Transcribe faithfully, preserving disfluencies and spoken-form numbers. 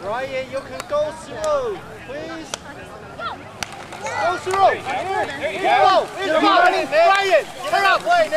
Ryan, you can go slow, please. Go slow. Here, here you go. Ryan, turn up, play.